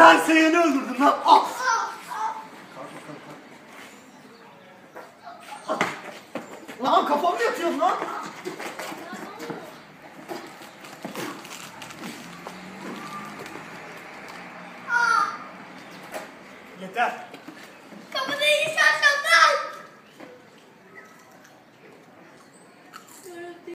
Ben Seyhan'ı öldürdüm lan. Ah! Lan kafamı yatıyorum lan. Yeter. Kapıda insan